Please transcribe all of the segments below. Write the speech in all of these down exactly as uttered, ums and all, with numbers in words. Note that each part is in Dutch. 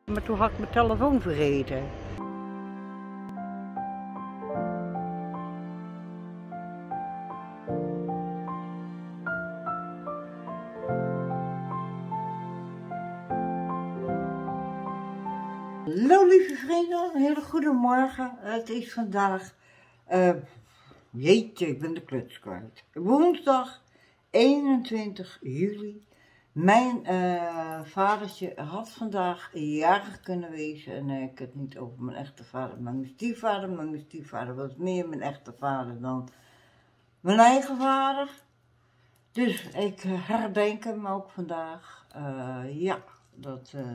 Maar toen had ik mijn telefoon vergeten. Hallo lieve vrienden, een hele goede morgen. Het is vandaag, uh, jeetje, ik ben de kluts kwijt. Woensdag eenentwintig juli. Mijn uh, vadertje had vandaag jarig kunnen wezen. En uh, ik heb het niet over mijn echte vader, maar mijn stiefvader. Maar mijn stiefvader was meer mijn echte vader dan mijn eigen vader. Dus ik herdenk hem ook vandaag. Uh, ja, dat... Uh,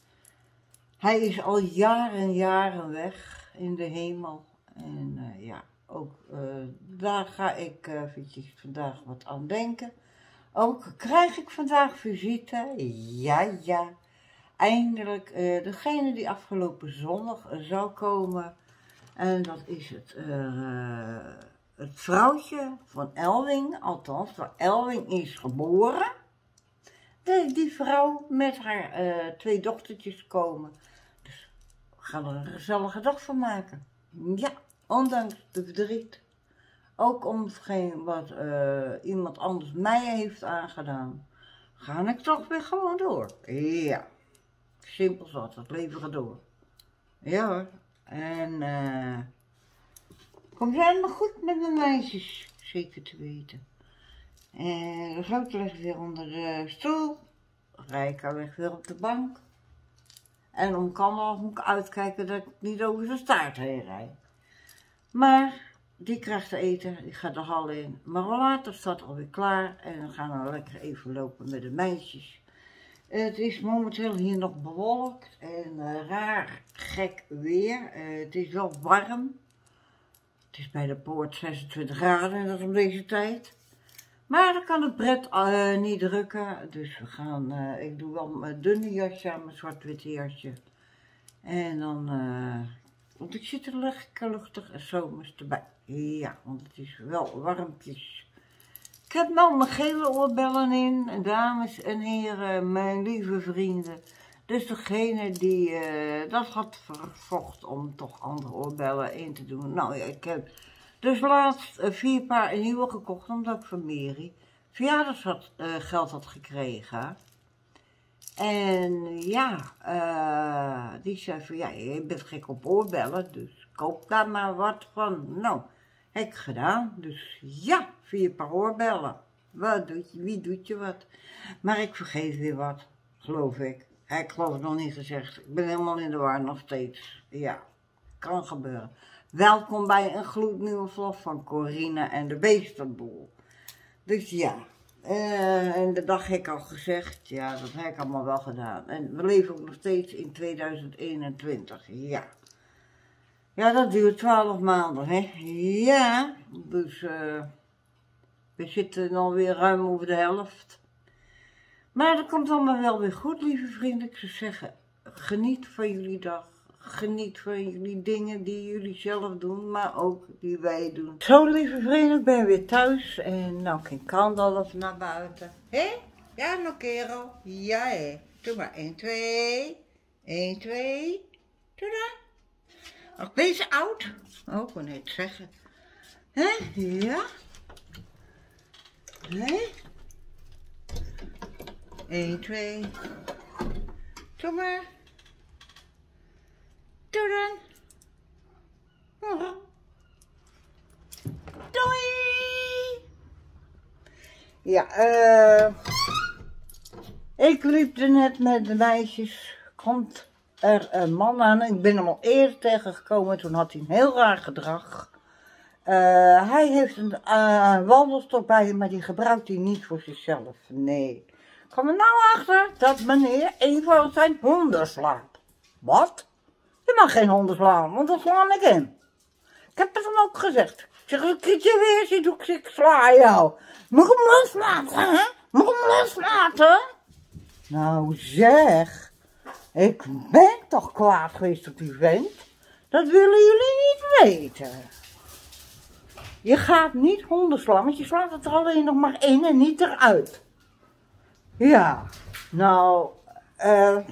Hij is al jaren en jaren weg in de hemel. En uh, ja, ook uh, daar ga ik uh, eventjes vandaag wat aan denken. Ook krijg ik vandaag visite. Ja, ja. Eindelijk uh, degene die afgelopen zondag uh, zou komen. En dat is het, uh, het vrouwtje van Elwing. Althans, waar Elwing is geboren. De, die vrouw met haar uh, twee dochtertjes komen. We gaan er een gezellige dag van maken. Ja, ondanks de verdriet. Ook om hetgeen wat uh, iemand anders mij heeft aangedaan. Ga ik toch weer gewoon door. Ja, simpel zat, het leven gaat door. Ja hoor. En uh, komt helemaal goed met mijn meisjes, zeker te weten. En de grote ligt weer onder de stoel. Rijka ligt weer op de bank. En om kan moet ik uitkijken dat ik niet over zijn staart heen rijd. Maar die krijgt te eten, die gaat de hal in. Maar later staat alweer klaar en dan gaan we lekker even lopen met de meisjes. Het is momenteel hier nog bewolkt en uh, raar gek weer. Uh, het is wel warm. Het is bij de poort zesentwintig graden en dat is om deze tijd. Maar dan kan het pret uh, niet drukken, dus we gaan, uh, ik doe wel mijn dunne jasje aan, mijn zwart-witte jasje. En dan, uh, want ik zit er lekker luchtig en zomers erbij. Ja, want het is wel warmpjes. Ik heb nou mijn gele oorbellen in, dames en heren, mijn lieve vrienden. Dus degene die uh, dat had vervocht om toch andere oorbellen in te doen. Nou ja, ik heb... Dus laatst uh, vier paar nieuwe gekocht, omdat ik van Mary verjaardagsgeld uh, had gekregen. En ja, uh, die zei van, ja, je bent gek op oorbellen, dus koop daar maar wat van. Nou, heb ik gedaan. Dus ja, vier paar oorbellen. Wat doet je, wie doet je wat? Maar ik vergeet weer wat, geloof ik. Ik geloof het nog niet gezegd. Ik ben helemaal in de war nog steeds. Ja, kan gebeuren. Welkom bij een gloednieuwe vlog van Corine en de Beestenboel. Dus ja, uh, en de dag heb ik al gezegd, ja, dat heb ik allemaal wel gedaan. En we leven ook nog steeds in tweeduizend eenentwintig, ja. Ja, dat duurt twaalf maanden, hè. Ja, dus uh, we zitten alweer ruim over de helft. Maar dat komt allemaal wel weer goed, lieve vrienden. Ik zou zeggen, geniet van jullie dag. Geniet van jullie dingen die jullie zelf doen, maar ook die wij doen. Zo lieve vrienden, ik ben weer thuis en nou ik kan al even naar buiten. Hé? Ja nog kerel? Ja hé. Doe maar één, twee. één, twee. Doe dan. Ach, ben je oud? Oh, ik wil net zeggen. Hé? Ja? Nee? één, twee. Doe maar. Doei dan. Doei. Ja, uh, ik liep er net met de meisjes. Komt er een man aan. Ik ben hem al eerder tegengekomen. Toen had hij een heel raar gedrag. Uh, hij heeft een uh, wandelstok bij hem, maar die gebruikt hij niet voor zichzelf. Nee. Ik kwam er nou achter dat meneer een van zijn honden slaat. Wat? Je mag geen honden slaan, want dan sla ik in. Ik heb het hem ook gezegd. Ik zeg, als ik het je weer zie, doe ik, ik sla jou. Moet ik hem loslaten, hè? Moet ik hem loslaten? Nou zeg, ik ben toch kwaad geweest op die vent. Dat willen jullie niet weten. Je gaat niet honden slaan, want je slaat het er alleen nog maar in en niet eruit. Ja, nou, eh... Uh,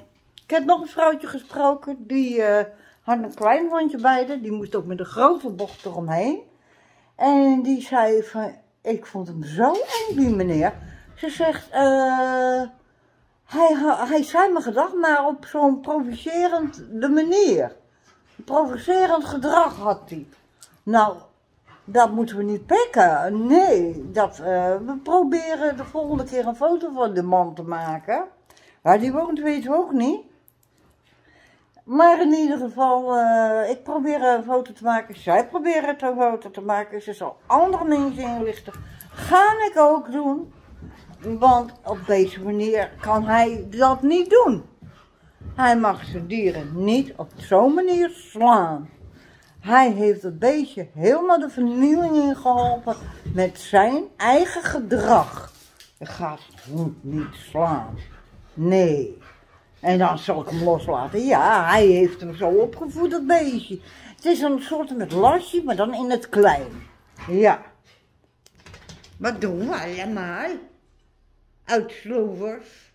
Ik heb nog een vrouwtje gesproken, die uh, had een klein hondje bij haar. Die moest ook met een grote bocht eromheen. En die zei van, ik vond hem zo eng, die meneer. Ze zegt, uh, hij, hij zei me gedacht, maar op zo'n provocerende manier. Provocerend gedrag had hij. Nou, dat moeten we niet pikken. Nee, dat, uh, we proberen de volgende keer een foto van de man te maken. Waar die woont weten we ook niet. Maar in ieder geval, uh, ik probeer een foto te maken. Zij proberen het een foto te maken. Ze zal andere mensen inlichten. Ga ik ook doen. Want op deze manier kan hij dat niet doen. Hij mag zijn dieren niet op zo'n manier slaan. Hij heeft het beestje helemaal de vernieling ingeholpen met zijn eigen gedrag. Je gaat het hond niet slaan. Nee. En dan zal ik hem loslaten. Ja, hij heeft hem zo opgevoed, dat beestje. Het is een soort met lasje, maar dan in het klein. Ja. Wat doen we allemaal? Uitslovers.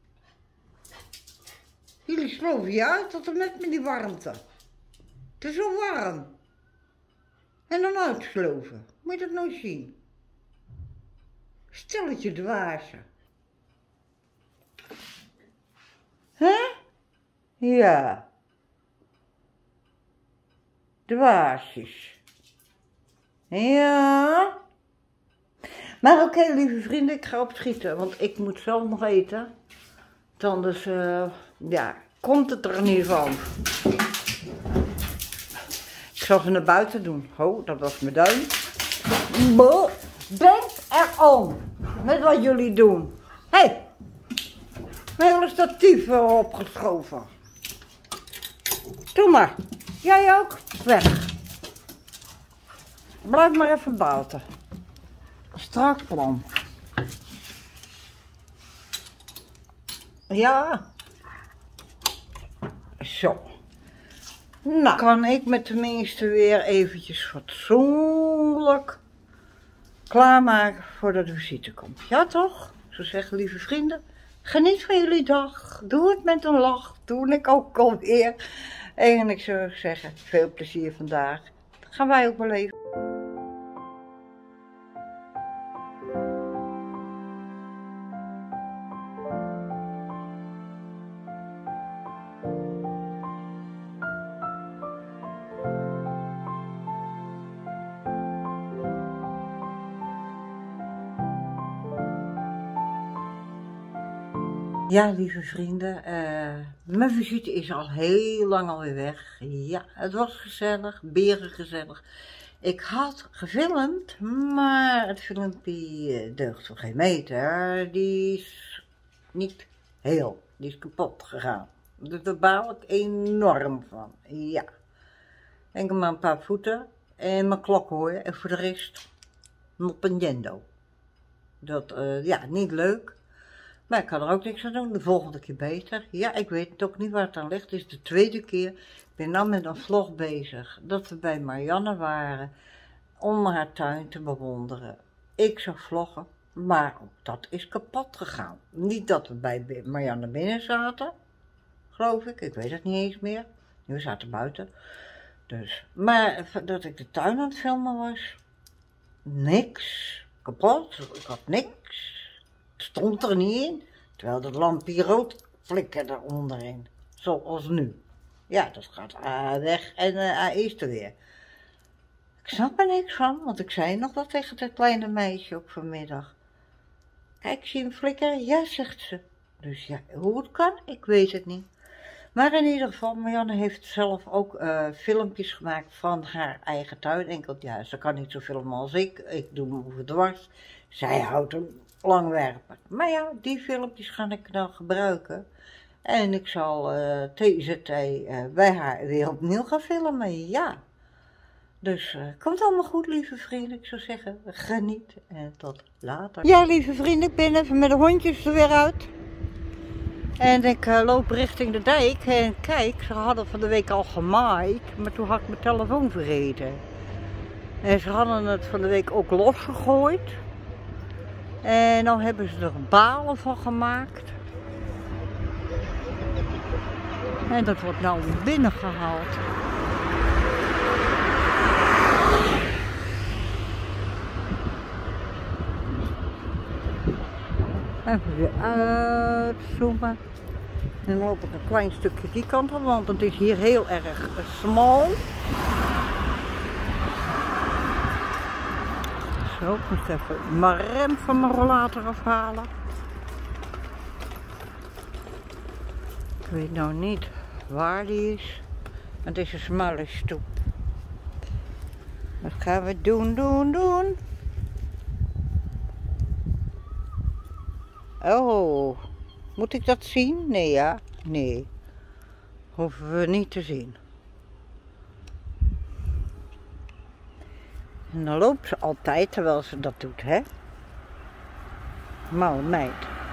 Jullie sloven je uit tot en met met die warmte. Het is zo warm. En dan uitsloven. Moet je dat nou zien? Stelletje dwazen. Hè? Ja. Dwaasjes. Ja. Maar oké, okay, lieve vrienden, ik ga opschieten, want ik moet zelf nog eten. Anders, uh, ja, komt het er niet van. Ik zal ze naar buiten doen. Oh, dat was mijn duim. Bo, denk erom met wat jullie doen. Hé, hey, mijn hele statief opgeschoven. Doe maar. Jij ook? Weg. Blijf maar even buiten. Strak plan. Ja. Zo. Nou, kan ik me tenminste weer eventjes fatsoenlijk klaarmaken voordat de visite komt. Ja toch? Zo zeggen lieve vrienden. Geniet van jullie dag. Doe het met een lach. Doe ik ook alweer. En ik zou zeggen, veel plezier vandaag. Dat gaan wij ook beleven. Ja, lieve vrienden, uh, mijn visite is al heel lang alweer weg. Ja, het was gezellig, berengezellig. Ik had gefilmd, maar het filmpje deugt voor geen meter. Die is niet heel, die is kapot gegaan. Dus daar baal ik enorm van, ja. Enkel maar een paar voeten en mijn klok hoor je. En voor de rest, nog pendendo. Dat, uh, ja, niet leuk. Maar ik kan er ook niks aan doen, de volgende keer beter. Ja, ik weet het ook niet waar het aan ligt. Het is de tweede keer. Ik ben nou met een vlog bezig. Dat we bij Marianne waren. Om haar tuin te bewonderen. Ik zou vloggen, maar dat is kapot gegaan. Niet dat we bij Marianne binnen zaten. Geloof ik. Ik weet het niet eens meer. We zaten buiten. Dus, maar dat ik de tuin aan het filmen was. Niks. Kapot. Ik had niks. Het stond er niet in, terwijl dat lampje rood flikkerde onderin, zoals nu. Ja, dat gaat uh, weg en uh, hij is er weer. Ik snap er niks van, want ik zei nog dat tegen dat kleine meisje ook vanmiddag. Kijk, zie je hem flikkeren? Ja, zegt ze. Dus ja, hoe het kan, ik weet het niet. Maar in ieder geval, Marianne heeft zelf ook uh, filmpjes gemaakt van haar eigen tuin. Enkel, ja, ze kan niet zo filmen als ik, ik doe hem over dwars. Zij houdt hem langwerpig. Maar ja, die filmpjes ga ik dan gebruiken. En ik zal uh, T Z T uh, bij haar weer opnieuw gaan filmen, ja. Dus uh, komt allemaal goed, lieve vrienden. Ik zou zeggen, geniet en tot later. Ja, lieve vrienden, ik ben even met de hondjes er weer uit. En ik uh, loop richting de dijk. En kijk, ze hadden van de week al gemaaid, maar toen had ik mijn telefoon vergeten. En ze hadden het van de week ook losgegooid. En dan hebben ze er balen van gemaakt. En dat wordt nou weer binnengehaald. Even weer uitzoomen. En dan loop ik een klein stukje die kant op, want het is hier heel erg smal. Zo, ik moest even mijn rem van mijn rollator afhalen. Ik weet nou niet waar die is. Het is een smalle stoep. Wat gaan we doen, doen, doen? Oh, moet ik dat zien? Nee, ja? Nee. Hoeven we niet te zien. En dan loopt ze altijd terwijl ze dat doet, hè? Malle meid.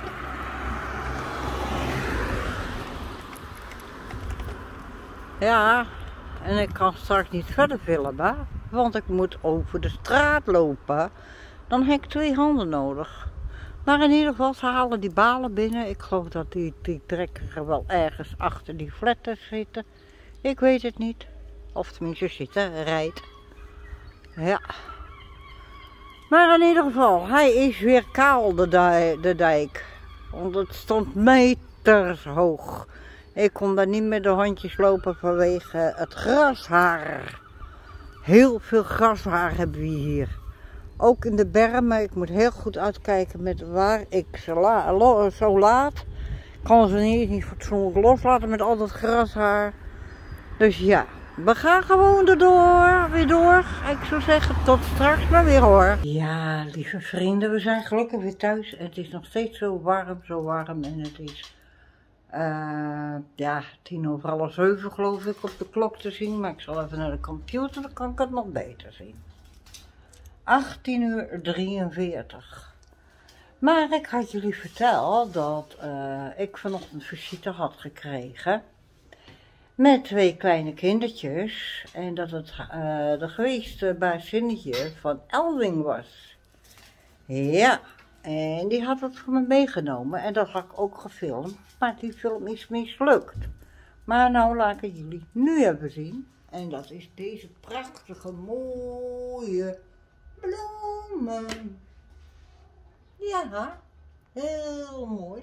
Ja, en ik kan straks niet verder filmen, want ik moet over de straat lopen. Dan heb ik twee handen nodig. Maar in ieder geval, ze halen die balen binnen. Ik geloof dat die, die trekker wel ergens achter die fletten zitten. Ik weet het niet. Of tenminste zitten, rijdt. Ja. Maar in ieder geval, hij is weer kaal, de, dij, de dijk. Want het stond meters hoog. Ik kon daar niet met de handjes lopen vanwege het grashaar. Heel veel grashaar hebben we hier. Ook in de bermen. Ik moet heel goed uitkijken met waar ik ze la lo zo laat. Ik kan ze niet, niet fatsoenlijk loslaten met al dat grashaar. Dus ja, we gaan gewoon erdoor, weer door. Ik zou zeggen tot straks maar weer hoor. Ja, lieve vrienden, we zijn gelukkig weer thuis. Het is nog steeds zo warm, zo warm en het is... Uh, ja, tien over half zeven geloof ik op de klok te zien, maar ik zal even naar de computer, dan kan ik het nog beter zien. achttien uur drieënveertig. Maar ik had jullie verteld dat uh, ik vanochtend visite had gekregen met twee kleine kindertjes en dat het uh, de geweeste bazinnetje van Elwing was. Ja. En die had het voor me meegenomen en dat had ik ook gefilmd, maar die film is mislukt. Maar nou laat ik jullie nu even zien. En dat is deze prachtige, mooie bloemen. Ja, heel mooi.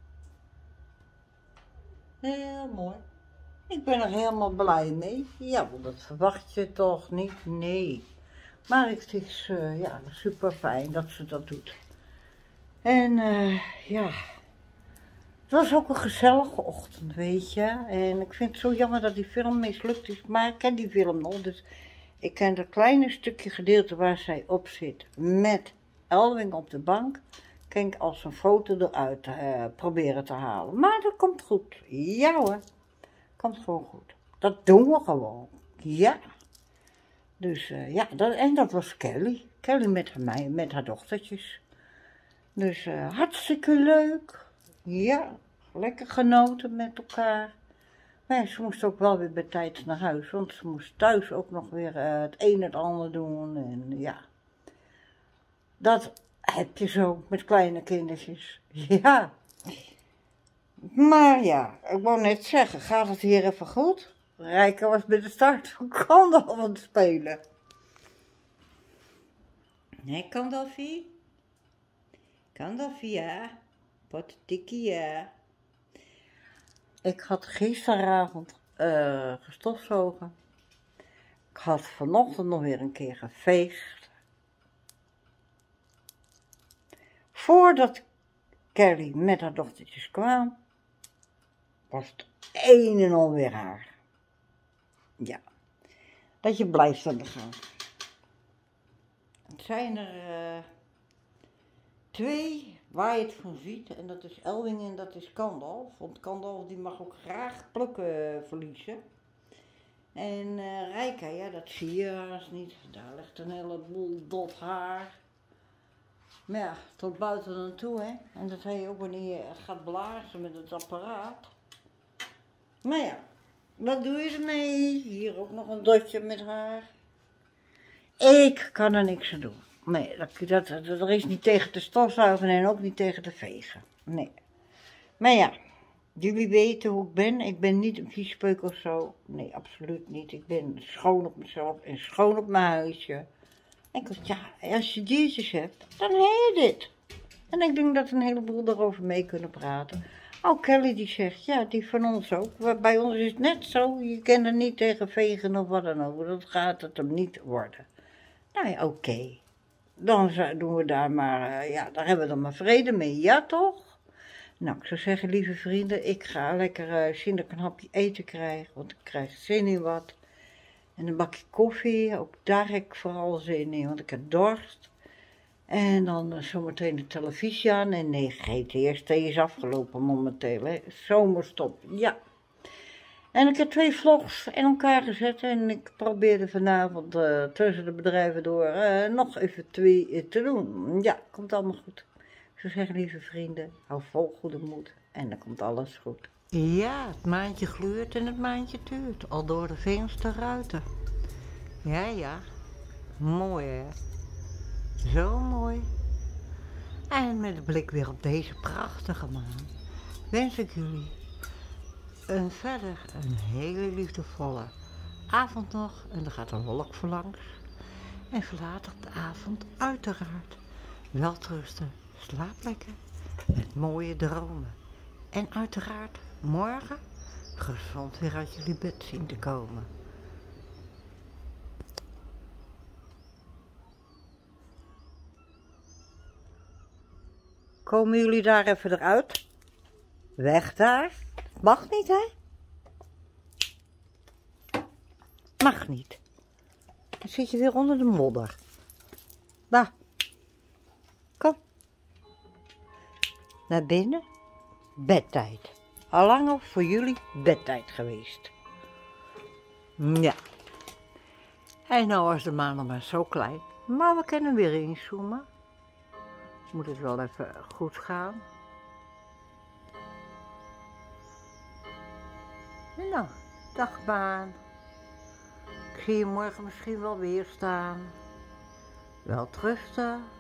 Heel mooi. Ik ben er helemaal blij mee. Ja, want dat verwacht je toch niet? Nee. Maar het is uh, ja, super fijn dat ze dat doet. En uh, ja, het was ook een gezellige ochtend, weet je. En ik vind het zo jammer dat die film mislukt is, maar ik ken die film nog. Dus ik ken dat kleine stukje gedeelte waar zij op zit met Elwing op de bank. Kan ik als een foto eruit uh, proberen te halen. Maar dat komt goed. Ja hoor, komt gewoon goed. Dat doen we gewoon. Ja. Dus uh, ja, dat, en dat was Kelly. Kelly met haar, met haar dochtertjes. Dus uh, hartstikke leuk. Ja, lekker genoten met elkaar. Maar ja, ze moest ook wel weer bij tijd naar huis. Want ze moest thuis ook nog weer uh, het een en het ander doen. En ja, dat heb je zo met kleine kindertjes. Ja. Maar ja, ik wou net zeggen, gaat het hier even goed? Rijke was bij de start van Kandal aan het spelen. Nee, Kandalfie? Kandalfie, ja. Pottikkie, ja. Ik had gisteravond uh, gestofzogen. Ik had vanochtend nog weer een keer geveegd. Voordat Kelly met haar dochtertjes kwam, was het een en al weer haar. Ja, dat je blijft aan de gang. Het zijn er uh, twee waar je het van ziet. En dat is Elwing en dat is Kandal. Want Kandal die mag ook graag plukken verliezen. En uh, Rijka, ja dat zie je haast niet. Daar ligt een heleboel dot haar. Maar ja, tot buiten aan toe hè. En dat heb je ook wanneer je gaat blazen met het apparaat. Maar ja, wat doe je ermee? Hier ook nog een dotje met haar. Ik kan er niks aan doen. Nee, dat, dat, dat, er is niet tegen te stofzuigen en ook niet tegen te vegen. Nee. Maar ja, Jullie weten hoe ik ben. Ik ben niet een viespeuk of zo. Nee, absoluut niet. Ik ben schoon op mezelf en schoon op mijn huisje. En ik dacht, ja, als je Jezus hebt, dan heb je dit. En ik denk dat een heleboel erover mee kunnen praten. Oh, Kelly die zegt, ja, die van ons ook. Bij ons is het net zo, je kan er niet tegen vegen of wat dan ook. Dat gaat het hem niet worden. Nou ja, oké. Okay. Dan doen we daar maar, uh, ja, daar hebben we dan maar vrede mee, ja toch? Nou, ik zou zeggen, lieve vrienden, ik ga lekker uh, zien dat ik een hapje eten krijg, want ik krijg zin in wat. En een bakje koffie, ook daar heb ik vooral zin in, want ik heb dorst. En dan uh, zometeen de televisie aan. En nee, G T S T is afgelopen momenteel, hè. Zomerstop, ja. En ik heb twee vlogs in elkaar gezet en ik probeerde vanavond uh, tussen de bedrijven door uh, nog even twee uh, te doen. Ja, komt allemaal goed. Ik zou zeggen, lieve vrienden, hou vol goede moed en dan komt alles goed. Ja, het maandje gluurt en het maandje tuurt, al door de vensterruiten. Ja, ja, mooi hè, zo mooi. En met de blik weer op deze prachtige maan, wens ik jullie een verder een hele liefdevolle avond nog. En er gaat een wolk voor langs. En later op de avond uiteraard welterusten, slaap lekker met mooie dromen. En uiteraard morgen gezond weer uit jullie bed zien te komen. Komen jullie daar even eruit? Weg daar. Mag niet, hè? Mag niet. Dan zit je weer onder de modder. Daar. Kom. Naar binnen. Bedtijd. Allang al voor jullie bedtijd geweest. Ja. En nou was de maan nog maar zo klein. Maar we kunnen weer inzoomen. Moet het wel even goed gaan. Nou, dag maan. Ik zie je morgen misschien wel weer staan. Wel trusten.